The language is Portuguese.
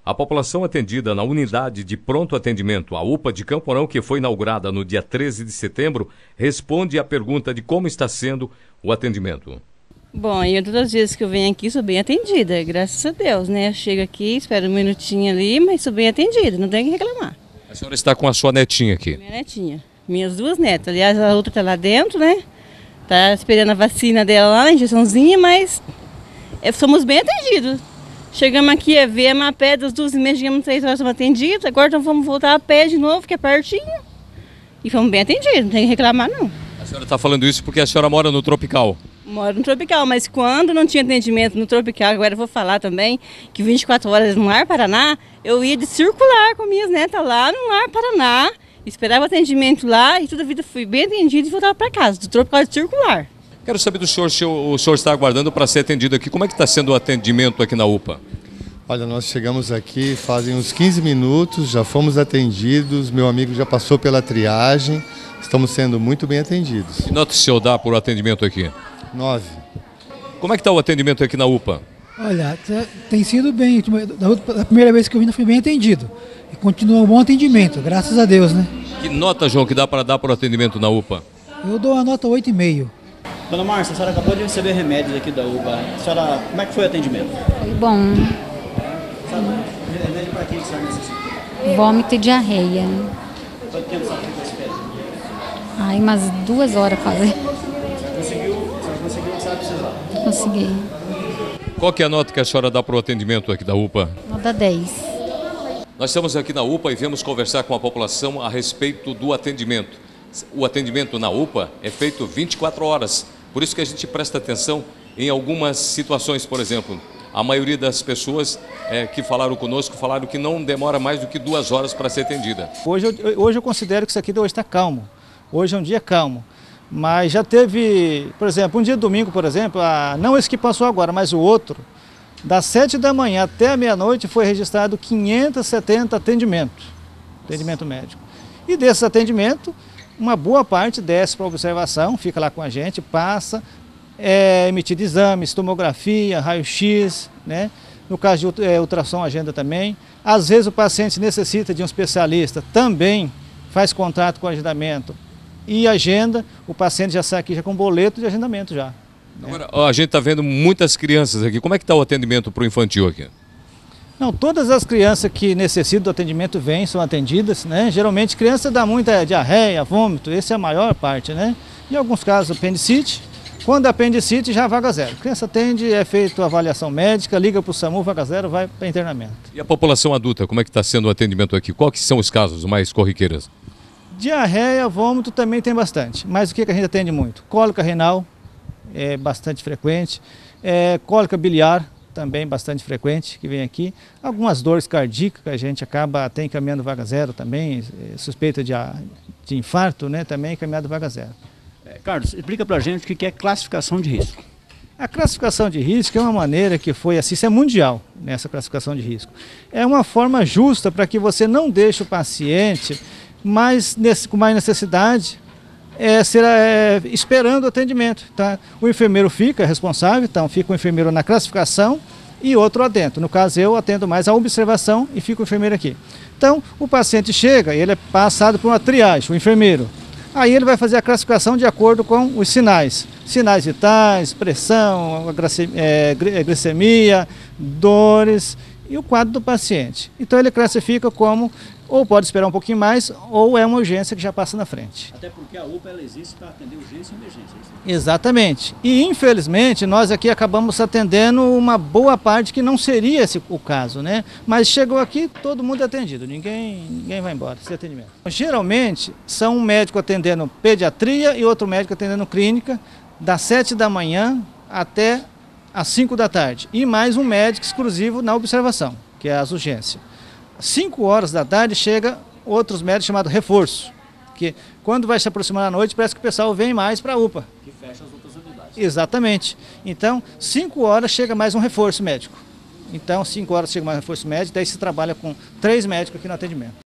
A população atendida na unidade de pronto atendimento, a UPA de Camporão, que foi inaugurada no dia 13 de setembro, responde à pergunta de como está sendo o atendimento. Bom, eu todas as vezes que eu venho aqui sou bem atendida, graças a Deus, né? Eu chego aqui, espero um minutinho ali, mas sou bem atendida, não tenho que reclamar. A senhora está com a sua netinha aqui? Minha netinha, minhas duas netas, aliás a outra está lá dentro, né? Tá esperando a vacina dela lá, a injeçãozinha, mas somos bem atendidos. Chegamos aqui a ver a pé das 2h30, chegamos 3 horas, somos atendidos, agora então vamos voltar a pé de novo, que é pertinho. E fomos bem atendidos, não tem que reclamar não. A senhora está falando isso porque a senhora mora no Tropical? Moro no Tropical, mas quando não tinha atendimento no Tropical, agora eu vou falar também, que 24 horas no Lar Paraná, eu ia de circular com minhas netas lá no Lar Paraná, esperava atendimento lá e toda a vida fui bem atendida e voltava para casa, do Tropical de circular. Quero saber do senhor, se o senhor está aguardando para ser atendido aqui. Como é que está sendo o atendimento aqui na UPA? Olha, nós chegamos aqui fazem uns 15 minutos, já fomos atendidos, meu amigo já passou pela triagem, estamos sendo muito bem atendidos. Que nota o senhor dá por atendimento aqui? 9. Como é que está o atendimento aqui na UPA? Olha, tem sido bem, da primeira vez que eu vim fui bem atendido. E continua um bom atendimento, graças a Deus, né? Que nota, João, que dá para dar por atendimento na UPA? Eu dou a nota 8,5. Dona Márcia, a senhora acabou de receber remédios aqui da UPA. A senhora, como é que foi o atendimento? Foi bom. Remédio para que a senhora necessita? Vômito e diarreia. Quanto tempo a senhora ficou esperando? Ai, umas 2 horas quase. A senhora conseguiu o que a senhora precisava? Consegui. Qual que é a nota que a senhora dá para o atendimento aqui da UPA? Nota 10. Nós estamos aqui na UPA e viemos conversar com a população a respeito do atendimento. O atendimento na UPA é feito 24 horas, por isso que a gente presta atenção em algumas situações. Por exemplo, a maioria das pessoas que falaram conosco falaram que não demora mais do que 2 horas para ser atendida. Hoje eu considero que isso aqui hoje está calmo. Hoje é um dia calmo. Mas já teve, por exemplo, um dia domingo, por exemplo, não esse que passou agora, mas o outro, das 7 da manhã até a meia-noite foi registrado 570 atendimento médico. E desses atendimentos, uma boa parte desce para observação, fica lá com a gente, passa, emitido exames, tomografia, raio-x, né? No caso de ultrassom, agenda também. Às vezes o paciente necessita de um especialista, também faz contrato com agendamento e agenda, o paciente já sai aqui já com boleto de agendamento já. Agora, a gente está vendo muitas crianças aqui, como é que está o atendimento para o infantil aqui? Não, todas as crianças que necessitam do atendimento vêm, são atendidas, né? Geralmente criança dá muita diarreia, vômito, essa é a maior parte, né? Em alguns casos apendicite, quando apendicite já vaga zero. Criança atende, é feita a avaliação médica, liga para o SAMU, vaga zero, vai para internamento. E a população adulta, como é que está sendo o atendimento aqui? Quais são os casos mais corriqueiros? Diarreia, vômito também tem bastante, mas o que a gente atende muito? Cólica renal, é bastante frequente, cólica biliar, também bastante frequente, que vem aqui. Algumas dores cardíacas que a gente acaba até encaminhando vaga zero também, suspeita de infarto, né, também encaminhado vaga zero. Carlos, explica pra gente o que é classificação de risco. A classificação de risco é uma maneira que foi assim, isso é mundial, nessa classificação de risco. É uma forma justa para que você não deixe o paciente com mais necessidade, esperando o atendimento. Tá? O enfermeiro fica responsável, então fica o enfermeiro na classificação e outro atento. No caso eu atendo mais a observação e fica o enfermeiro aqui. Então o paciente chega, ele é passado por uma triagem, o enfermeiro. Aí ele vai fazer a classificação de acordo com os sinais. Sinais vitais, pressão, glicemia, dores e o quadro do paciente. Então ele classifica como ou pode esperar um pouquinho mais, ou é uma urgência que já passa na frente. Até porque a UPA ela existe para atender urgência e emergência. Exatamente. E infelizmente nós aqui acabamos atendendo uma boa parte que não seria esse o caso, né? Mas chegou aqui, todo mundo é atendido, ninguém vai embora sem atendimento. Geralmente são um médico atendendo pediatria e outro médico atendendo clínica, das 7 da manhã até às 5 da tarde. E mais um médico exclusivo na observação, que é as urgências. 5 horas da tarde chega outros médicos chamados reforço, que quando vai se aproximar da noite parece que o pessoal vem mais para a UPA. Que fecha as outras unidades. Exatamente. Então, 5 horas chega mais um reforço médico. Então, 5 horas chega mais um reforço médico, daí se trabalha com 3 médicos aqui no atendimento.